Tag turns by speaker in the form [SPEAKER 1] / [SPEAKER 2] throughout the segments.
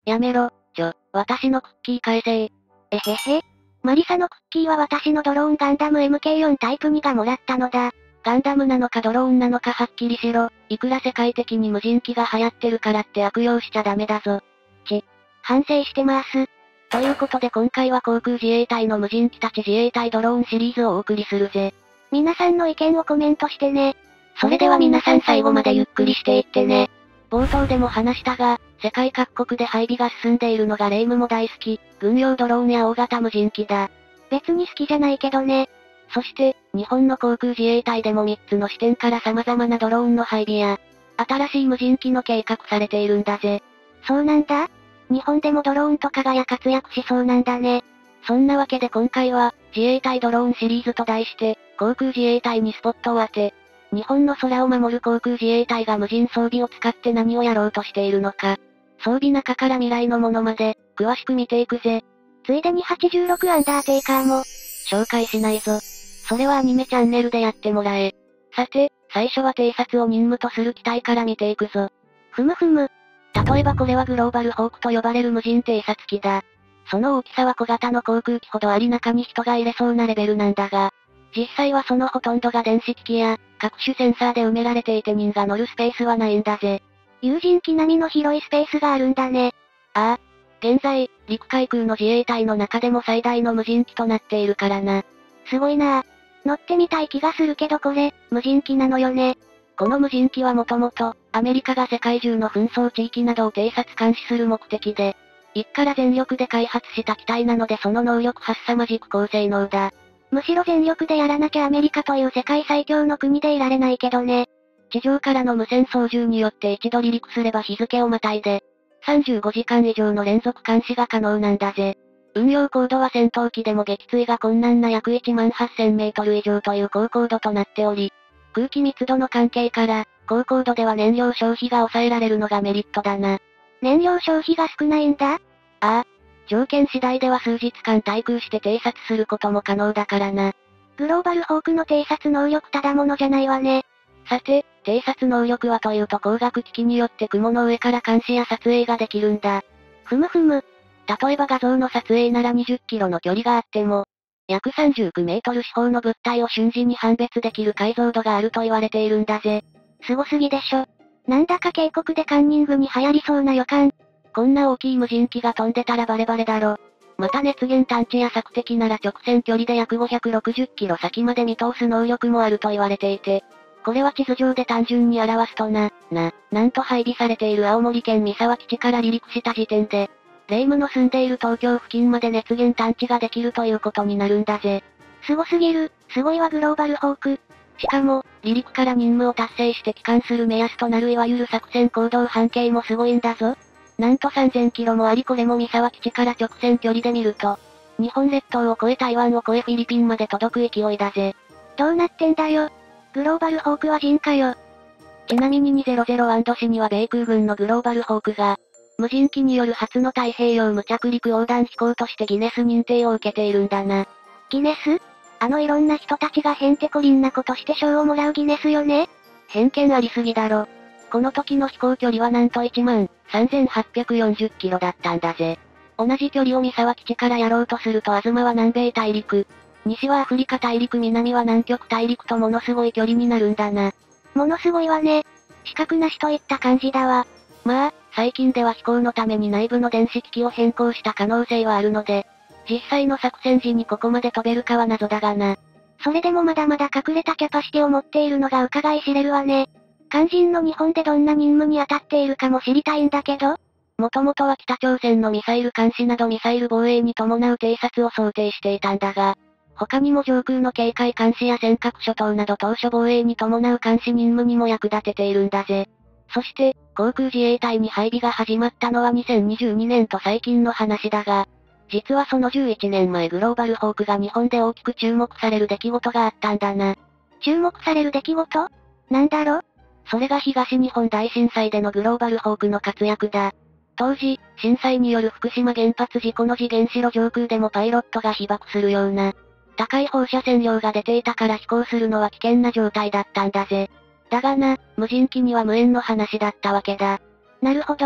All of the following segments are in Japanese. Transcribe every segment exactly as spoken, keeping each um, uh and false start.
[SPEAKER 1] やめろ、ちょ、私のクッキー返せー。
[SPEAKER 2] えへへ。マリサのクッキーは私のドローンガンダム エムケーフォー タイプにがもらったのだ。
[SPEAKER 1] ガンダムなのかドローンなのかはっきりしろ。いくら世界的に無人機が流行ってるからって悪用しちゃダメだぞ。
[SPEAKER 2] ち、反省してまーす。
[SPEAKER 1] ということで今回は航空自衛隊の無人機たち自衛隊ドローンシリーズをお送りするぜ。
[SPEAKER 2] 皆さんの意見をコメントしてね。
[SPEAKER 1] それでは皆さん最後までゆっくりしていってね。冒頭でも話したが、世界各国で配備が進んでいるのがレイムも大好き、軍用ドローンや大型無人機だ。
[SPEAKER 2] 別に好きじゃないけどね。
[SPEAKER 1] そして、日本の航空自衛隊でもみっつの視点から様々なドローンの配備や、新しい無人機の計画されているんだぜ。
[SPEAKER 2] そうなんだ？日本でもドローンとかがや活躍しそうなんだね。
[SPEAKER 1] そんなわけで今回は、自衛隊ドローンシリーズと題して、航空自衛隊にスポットを当て、日本の空を守る航空自衛隊が無人装備を使って何をやろうとしているのか。装備中から未来のものまで、詳しく見ていくぜ。
[SPEAKER 2] ついでにはちじゅうろくアンダーテイカーも、
[SPEAKER 1] 紹介しないぞ。それはアニメチャンネルでやってもらえ。さて、最初は偵察を任務とする機体から見ていくぞ。
[SPEAKER 2] ふむふむ。
[SPEAKER 1] 例えばこれはグローバルホークと呼ばれる無人偵察機だ。その大きさは小型の航空機ほどあり中に人が入れそうなレベルなんだが、実際はそのほとんどが電子機器や、各種センサーで埋められていて人が乗るスペースはないんだぜ。
[SPEAKER 2] 有人機並みの広いスペースがあるんだね。
[SPEAKER 1] ああ。現在、陸海空の自衛隊の中でも最大の無人機となっているからな。
[SPEAKER 2] すごいなぁ。乗ってみたい気がするけどこれ、無人機なのよね。
[SPEAKER 1] この無人機はもともと、アメリカが世界中の紛争地域などを偵察監視する目的で、一から全力で開発した機体なのでその能力は凄まじく高性能だ。
[SPEAKER 2] むしろ全力でやらなきゃアメリカという世界最強の国でいられないけどね。
[SPEAKER 1] 地上からの無線操縦によって一度離陸すれば日付をまたいで、さんじゅうごじかん以上の連続監視が可能なんだぜ。運用高度は戦闘機でも撃墜が困難な約いちまんはっせんメートル以上という高高度となっており、空気密度の関係から、高高度では燃料消費が抑えられるのがメリットだな。
[SPEAKER 2] 燃料消費が少ないんだ？あ
[SPEAKER 1] あ。条件次第では数日間対空して偵察することも可能だからな。
[SPEAKER 2] グローバルホークの偵察能力ただものじゃないわね。
[SPEAKER 1] さて、偵察能力はというと光学機器によって雲の上から監視や撮影ができるんだ。
[SPEAKER 2] ふむふむ。
[SPEAKER 1] 例えば画像の撮影ならにじゅっキロの距離があっても、約さんじゅうきゅうメートル四方の物体を瞬時に判別できる解像度があると言われているんだぜ。
[SPEAKER 2] すごすぎでしょ。なんだか渓谷でカンニングに流行りそうな予感。
[SPEAKER 1] こんな大きい無人機が飛んでたらバレバレだろ。また熱源探知や索敵なら直線距離で約ごひゃくろくじゅっキロ先まで見通す能力もあると言われていて、これは地図上で単純に表すとな、な、なんと配備されている青森県三沢基地から離陸した時点で、レイムの住んでいる東京付近まで熱源探知ができるということになるんだぜ。
[SPEAKER 2] すごすぎる、すごいわグローバルホーク。
[SPEAKER 1] しかも、離陸から任務を達成して帰還する目安となるいわゆる作戦行動半径もすごいんだぞ。なんとさんぜんキロもありこれも三沢基地から直線距離で見ると、日本列島を越え台湾を越えフィリピンまで届く勢いだぜ。
[SPEAKER 2] どうなってんだよ。グローバルホークは人かよ。
[SPEAKER 1] ちなみににせんワンド紙には米空軍のグローバルホークが、無人機による初の太平洋無着陸横断飛行としてギネス認定を受けているんだな。
[SPEAKER 2] ギネス？あのいろんな人たちがヘンテコリンなことして賞をもらうギネスよね？
[SPEAKER 1] 偏見ありすぎだろ。この時の飛行距離はなんといちまんさんぜんはっぴゃくよんじゅっキロだったんだぜ。同じ距離を三沢基地からやろうとすると東は南米大陸、西はアフリカ大陸南は南極大陸とものすごい距離になるんだな。
[SPEAKER 2] ものすごいわね。視覚なしといった感じだわ。
[SPEAKER 1] まあ、最近では飛行のために内部の電子機器を変更した可能性はあるので、実際の作戦時にここまで飛べるかは謎だがな。
[SPEAKER 2] それでもまだまだ隠れたキャパシティを持っているのが伺い知れるわね。肝心の日本でどんな任務に当たっているかも知りたいんだけど。
[SPEAKER 1] もともとは北朝鮮のミサイル監視などミサイル防衛に伴う偵察を想定していたんだが、他にも上空の警戒監視や尖閣諸島など当初防衛に伴う監視任務にも役立てているんだぜ。そして、航空自衛隊に配備が始まったのはにせんにじゅうにねんと最近の話だが、実はそのじゅういちねんまえグローバルホークが日本で大きく注目される出来事があったんだな。
[SPEAKER 2] 注目される出来事？なんだろ？
[SPEAKER 1] それが東日本大震災でのグローバルホークの活躍だ。当時、震災による福島原発事故の時原子炉上空でもパイロットが被爆するような、高い放射線量が出ていたから飛行するのは危険な状態だったんだぜ。だがな、無人機には無縁の話だったわけだ。
[SPEAKER 2] なるほど。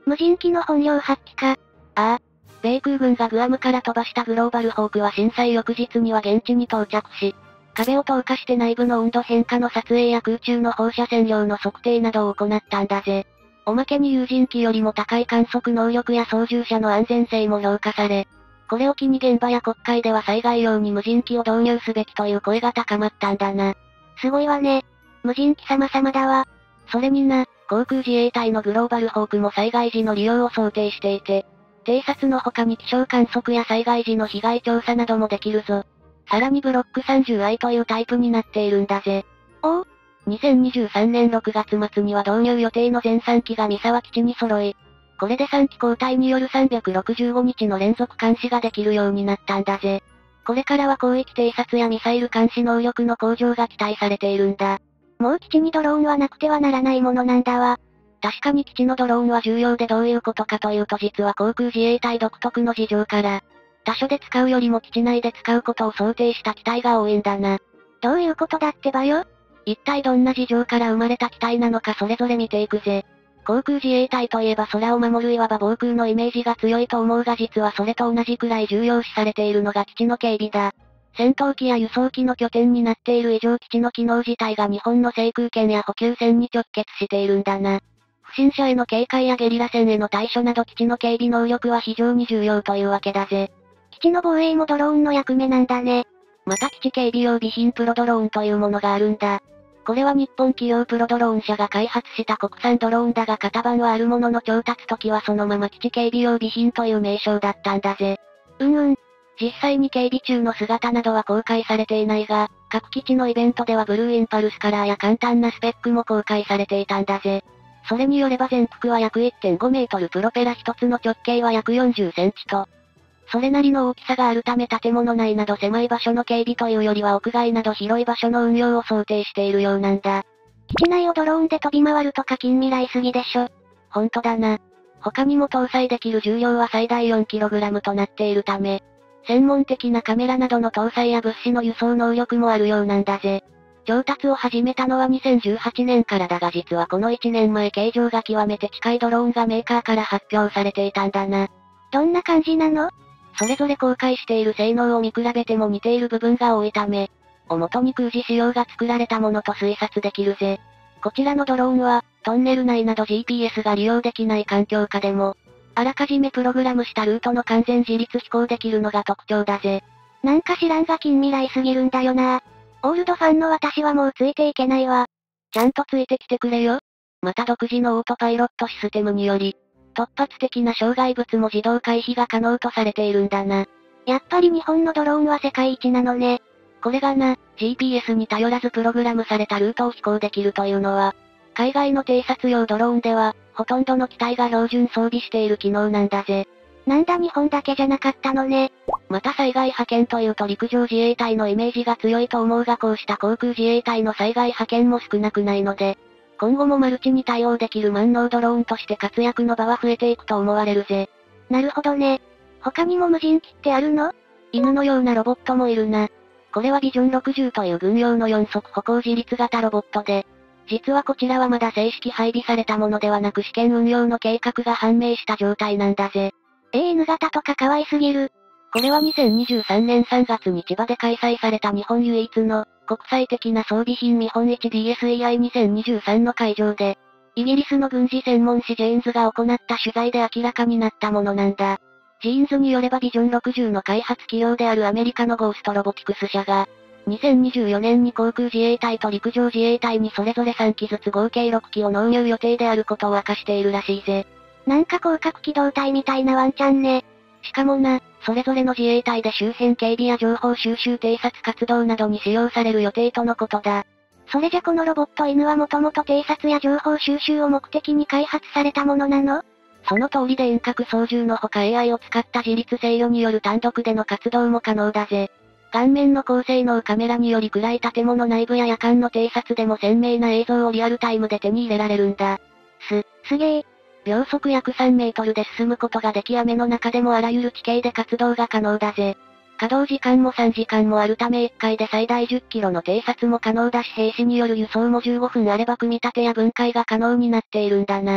[SPEAKER 2] 無人機の本領発揮か。
[SPEAKER 1] ああ。米空軍がグアムから飛ばしたグローバルホークは震災翌日には現地に到着し、壁を透過して内部の温度変化の撮影や空中の放射線量の測定などを行ったんだぜ。おまけに有人機よりも高い観測能力や操縦者の安全性も評価され、これを機に現場や国会では災害用に無人機を導入すべきという声が高まったんだな。
[SPEAKER 2] すごいわね。無人機様々だわ。
[SPEAKER 1] それにな、航空自衛隊のグローバルホークも災害時の利用を想定していて、偵察の他に気象観測や災害時の被害調査などもできるぞ。さらにブロック さんじゅうアイ というタイプになっているんだぜ。
[SPEAKER 2] おお。
[SPEAKER 1] にせんにじゅうさんねんろくがつ末には導入予定の全さんきが三沢基地に揃い、これでさんき交代によるさんびゃくろくじゅうごにちの連続監視ができるようになったんだぜ。これからは広域偵察やミサイル監視能力の向上が期待されているんだ。
[SPEAKER 2] もう基地にドローンはなくてはならないものなんだわ。
[SPEAKER 1] 確かに基地のドローンは重要でどういうことかというと実は航空自衛隊独特の事情から、他所で使うよりも基地内で使うことを想定した機体が多いんだな。
[SPEAKER 2] どういうことだってばよ。
[SPEAKER 1] 一体どんな事情から生まれた機体なのかそれぞれ見ていくぜ。航空自衛隊といえば空を守るいわば防空のイメージが強いと思うが実はそれと同じくらい重要視されているのが基地の警備だ。戦闘機や輸送機の拠点になっている以上基地の機能自体が日本の制空権や補給線に直結しているんだな。不審者への警戒やゲリラ戦への対処など基地の警備能力は非常に重要というわけだぜ。
[SPEAKER 2] 基地の防衛もドローンの役目なんだね。
[SPEAKER 1] また基地警備用備品プロドローンというものがあるんだ。これは日本企業プロドローン社が開発した国産ドローンだが型番はあるものの調達時はそのまま基地警備用備品という名称だったんだぜ。
[SPEAKER 2] うんうん。
[SPEAKER 1] 実際に警備中の姿などは公開されていないが、各基地のイベントではブルーインパルスカラーや簡単なスペックも公開されていたんだぜ。それによれば全幅は約 いってんごメートルプロペラ一つの直径は約よんじゅっセンチと、それなりの大きさがあるため建物内など狭い場所の警備というよりは屋外など広い場所の運用を想定しているようなんだ。
[SPEAKER 2] 基地内をドローンで飛び回るとか近未来すぎでしょ。
[SPEAKER 1] ほんとだな。他にも搭載できる重量は最大 よんキログラム となっているため、専門的なカメラなどの搭載や物資の輸送能力もあるようなんだぜ。調達を始めたのはにせんじゅうはちねんからだが実はこのいちねんまえ形状が極めて近いドローンがメーカーから発表されていたんだな。
[SPEAKER 2] どんな感じなの？
[SPEAKER 1] それぞれ公開している性能を見比べても似ている部分が多いため、を元に空自仕様が作られたものと推察できるぜ。こちらのドローンは、トンネル内など ジーピーエス が利用できない環境下でも、あらかじめプログラムしたルートの完全自立飛行できるのが特徴だぜ。
[SPEAKER 2] なんか知らんが近未来すぎるんだよな。オールドファンの私はもうついていけないわ。
[SPEAKER 1] ちゃんとついてきてくれよ。また独自のオートパイロットシステムにより、突発的な障害物も自動回避が可能とされているんだな。
[SPEAKER 2] やっぱり日本のドローンは世界一なのね。
[SPEAKER 1] これがな、ジーピーエス に頼らずプログラムされたルートを飛行できるというのは、海外の偵察用ドローンでは、ほとんどの機体が標準装備している機能なんだぜ。
[SPEAKER 2] なんだ日本だけじゃなかったのね。
[SPEAKER 1] また災害派遣というと陸上自衛隊のイメージが強いと思うがこうした航空自衛隊の災害派遣も少なくないので、今後もマルチに対応できる万能ドローンとして活躍の場は増えていくと思われるぜ。
[SPEAKER 2] なるほどね。他にも無人機ってあるの？
[SPEAKER 1] 犬のようなロボットもいるな。これはビジョンろくじゅうという軍用のよん速歩行自立型ロボットで、実はこちらはまだ正式配備されたものではなく試験運用の計画が判明した状態なんだぜ。
[SPEAKER 2] えー、犬型とか可愛すぎる。
[SPEAKER 1] これはにせんにじゅうさんねんさんがつに千葉で開催された日本唯一の国際的な装備品見本市 ディーエスイーアイにせんにじゅうさん の会場で、イギリスの軍事専門誌ジェーンズが行った取材で明らかになったものなんだ。ジーンズによればビジョンろくじゅうの開発企業であるアメリカのゴーストロボティクス社が、にせんにじゅうよねんに航空自衛隊と陸上自衛隊にそれぞれさんきずつ合計ろっきを納入予定であることを明かしているらしいぜ。
[SPEAKER 2] なんか広角機動隊みたいなワンちゃんね。
[SPEAKER 1] しかもな、それぞれの自衛隊で周辺警備や情報収集偵察活動などに使用される予定とのことだ。
[SPEAKER 2] それじゃこのロボット犬はもともと偵察や情報収集を目的に開発されたものなの？
[SPEAKER 1] その通りで遠隔操縦のほか エーアイ を使った自律制御による単独での活動も可能だぜ。顔面の高性能カメラにより暗い建物内部や夜間の偵察でも鮮明な映像をリアルタイムで手に入れられるんだ。
[SPEAKER 2] す、すげー。
[SPEAKER 1] 秒速約さんメートルで進むことができ雨の中でもあらゆる地形で活動が可能だぜ。稼働時間もさんじかんもあるためいっかいで最大じゅっキロの偵察も可能だし兵士による輸送もじゅうごふんあれば組み立てや分解が可能になっているんだな。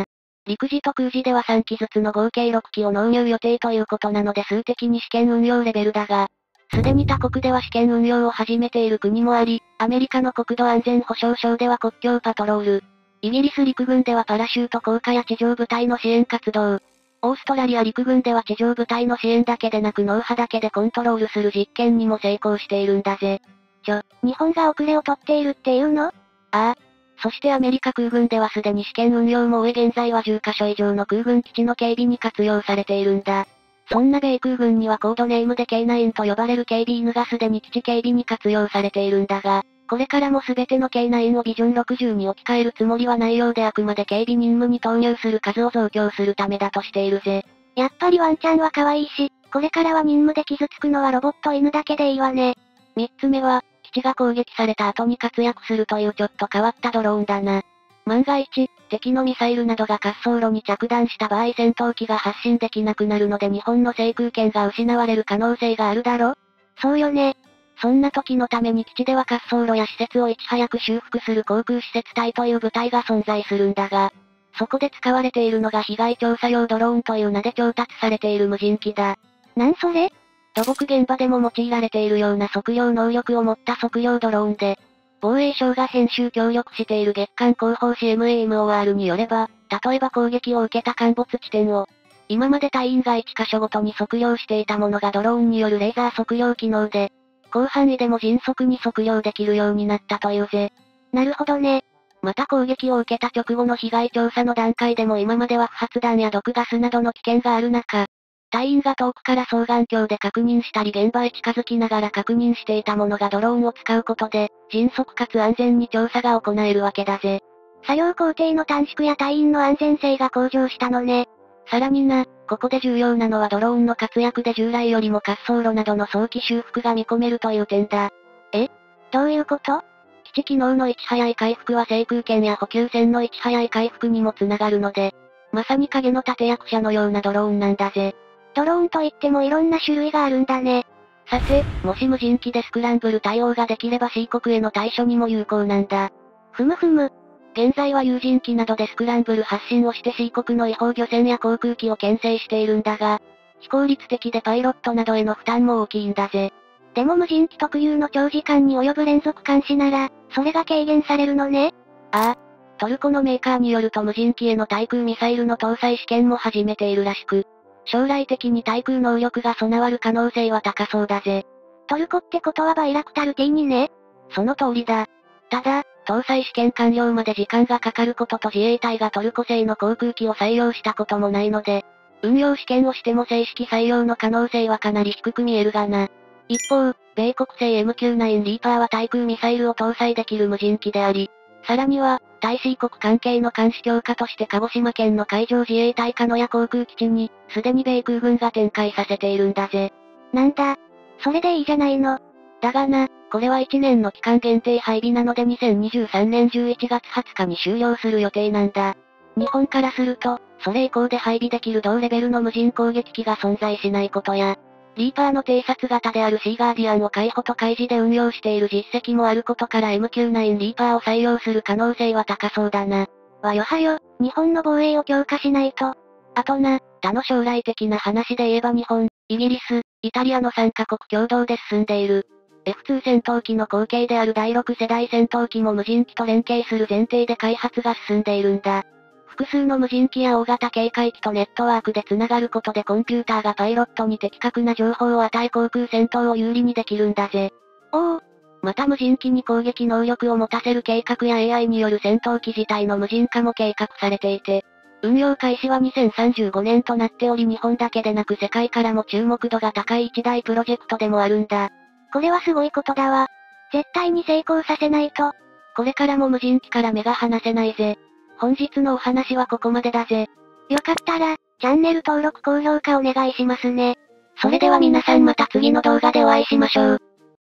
[SPEAKER 1] 陸自と空自ではさんきずつの合計ろっきを納入予定ということなので数的に試験運用レベルだが、すでに他国では試験運用を始めている国もあり、アメリカの国土安全保障省では国境パトロール、イギリス陸軍ではパラシュート降下や地上部隊の支援活動、オーストラリア陸軍では地上部隊の支援だけでなく脳波だけでコントロールする実験にも成功しているんだぜ。
[SPEAKER 2] ちょ、日本が遅れをとっているっていうの？あ
[SPEAKER 1] あ。そしてアメリカ空軍ではすでに試験運用も終え現在はじゅっかしょ以上の空軍基地の警備に活用されているんだ。そんな米空軍にはコードネームでケーナインと呼ばれる警備犬がすでに基地警備に活用されているんだが、これからも全てのケーナインをビジョンろくじゅうに置き換えるつもりはないようであくまで警備任務に投入する数を増強するためだとしているぜ。
[SPEAKER 2] やっぱりワンちゃんは可愛いし、これからは任務で傷つくのはロボット犬だけでいいわね。
[SPEAKER 1] 三つ目は、基地が攻撃された後に活躍するというちょっと変わったドローンだな。万が一、敵のミサイルなどが滑走路に着弾した場合戦闘機が発進できなくなるので日本の制空権が失われる可能性があるだろ？
[SPEAKER 2] そうよね。
[SPEAKER 1] そんな時のために基地では滑走路や施設をいち早く修復する航空施設隊という部隊が存在するんだが、そこで使われているのが被害調査用ドローンという名で調達されている無人機だ。
[SPEAKER 2] なんそれ？
[SPEAKER 1] 土木現場でも用いられているような測量能力を持った測量ドローンで、防衛省が編集協力している月間広報誌 エムエーエムオーアール によれば、例えば攻撃を受けた陥没地点を、今まで隊員がいっかしょごとに測量していたものがドローンによるレーザー測量機能で、広範囲でも迅速に測量できるようになったというぜ。
[SPEAKER 2] なるほどね。
[SPEAKER 1] また攻撃を受けた直後の被害調査の段階でも今までは不発弾や毒ガスなどの危険がある中、隊員が遠くから双眼鏡で確認したり現場へ近づきながら確認していたものがドローンを使うことで、迅速かつ安全に調査が行えるわけだぜ。
[SPEAKER 2] 作業工程の短縮や隊員の安全性が向上したのね。
[SPEAKER 1] さらにな、ここで重要なのはドローンの活躍で従来よりも滑走路などの早期修復が見込めるという点だ。
[SPEAKER 2] え？どういうこと？
[SPEAKER 1] 基地機能のいち早い回復は制空権や補給線のいち早い回復にもつながるので、まさに影の立役者のようなドローンなんだぜ。
[SPEAKER 2] ドローンといってもいろんな種類があるんだね。
[SPEAKER 1] さて、もし無人機でスクランブル対応ができれば C 国への対処にも有効なんだ。
[SPEAKER 2] ふむふむ。
[SPEAKER 1] 現在は有人機などでスクランブル発進をして C 国の違法漁船や航空機を牽制しているんだが、非効率的でパイロットなどへの負担も大きいんだぜ。
[SPEAKER 2] でも無人機特有の長時間に及ぶ連続監視なら、それが軽減されるのね。
[SPEAKER 1] ああ。トルコのメーカーによると無人機への対空ミサイルの搭載試験も始めているらしく、将来的に対空能力が備わる可能性は高そうだぜ。
[SPEAKER 2] トルコってことはバイラクタル T にね。
[SPEAKER 1] その通りだ。ただ、搭載試験完了まで時間がかかることと自衛隊がトルコ製の航空機を採用したこともないので、運用試験をしても正式採用の可能性はかなり低く見えるがな。一方、米国製 エムきゅうじゅうきゅう リーパーは対空ミサイルを搭載できる無人機であり、さらには、対 C 国関係の監視強化として鹿児島県の海上自衛隊鹿屋航空基地に、すでに米空軍が展開させているんだぜ。
[SPEAKER 2] なんだ。それでいいじゃないの。
[SPEAKER 1] だがな、これはいちねんの期間限定配備なのでにせんにじゅうさんねんじゅういちがつはつかに終了する予定なんだ。日本からすると、それ以降で配備できる同レベルの無人攻撃機が存在しないことや、リーパーの偵察型であるシーガーディアンを海保と海自で運用している実績もあることから エムきゅうじゅうきゅう リーパーを採用する可能性は高そうだな。
[SPEAKER 2] わよはよ、日本の防衛を強化しないと。
[SPEAKER 1] あとな、他の将来的な話で言えば日本、イギリス、イタリアのさんカ国共同で進んでいる。エフツー 戦闘機の後継であるだいろく世代戦闘機も無人機と連携する前提で開発が進んでいるんだ。複数の無人機や大型警戒機とネットワークで繋がることでコンピューターがパイロットに的確な情報を与え航空戦闘を有利にできるんだぜ。
[SPEAKER 2] おお。
[SPEAKER 1] また無人機に攻撃能力を持たせる計画や エーアイ による戦闘機自体の無人化も計画されていて、運用開始はにせんさんじゅうごねんとなっており日本だけでなく世界からも注目度が高い一大プロジェクトでもあるんだ。
[SPEAKER 2] これはすごいことだわ。絶対に成功させないと。
[SPEAKER 1] これからも無人機から目が離せないぜ。本日のお話はここまでだぜ。
[SPEAKER 2] よかったら、チャンネル登録高評価お願いしますね。
[SPEAKER 1] それでは皆さんまた次の動画でお会いしましょう。